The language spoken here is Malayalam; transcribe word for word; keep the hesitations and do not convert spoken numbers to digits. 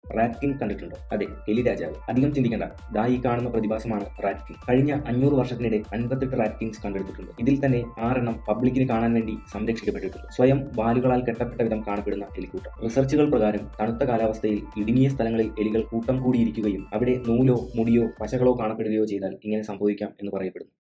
റാറ്റ് കിങ് കണ്ടിട്ടുണ്ടോ? അതെ, എലി രാജാവ്. അധികം ചിന്തിക്കേണ്ട, ദാ ഈ കാണുന്ന പ്രതിഭാസമാണ് റാറ്റ് കിങ്. കഴിഞ്ഞ അഞ്ഞൂറ് വർഷത്തിനിടെ അൻപത്തെട്ട് റാറ്റ് കിങ്സ് കണ്ടെടുത്തിട്ടുണ്ട്. ഇതിൽ തന്നെ ആറെണ്ണം പബ്ലിക്കിന് കാണാൻ വേണ്ടി സംരക്ഷിക്കപ്പെട്ടിട്ടുണ്ട്. സ്വയം വാലുകളാൽ കെട്ടപ്പെട്ട വിധം കാണപ്പെടുന്ന എലിക്കൂട്ടം. റിസർച്ചുകൾ പ്രകാരം തണുത്ത കാലാവസ്ഥയിൽ ഇടുങ്ങിയ സ്ഥലങ്ങളിൽ എലികൾ കൂട്ടം കൂടിയിരിക്കുകയും അവിടെ നൂലോ മുടിയോ പശകളോ കാണപ്പെടുകയോ ചെയ്താൽ ഇങ്ങനെ സംഭവിക്കാം എന്ന് പറയപ്പെടുന്നു.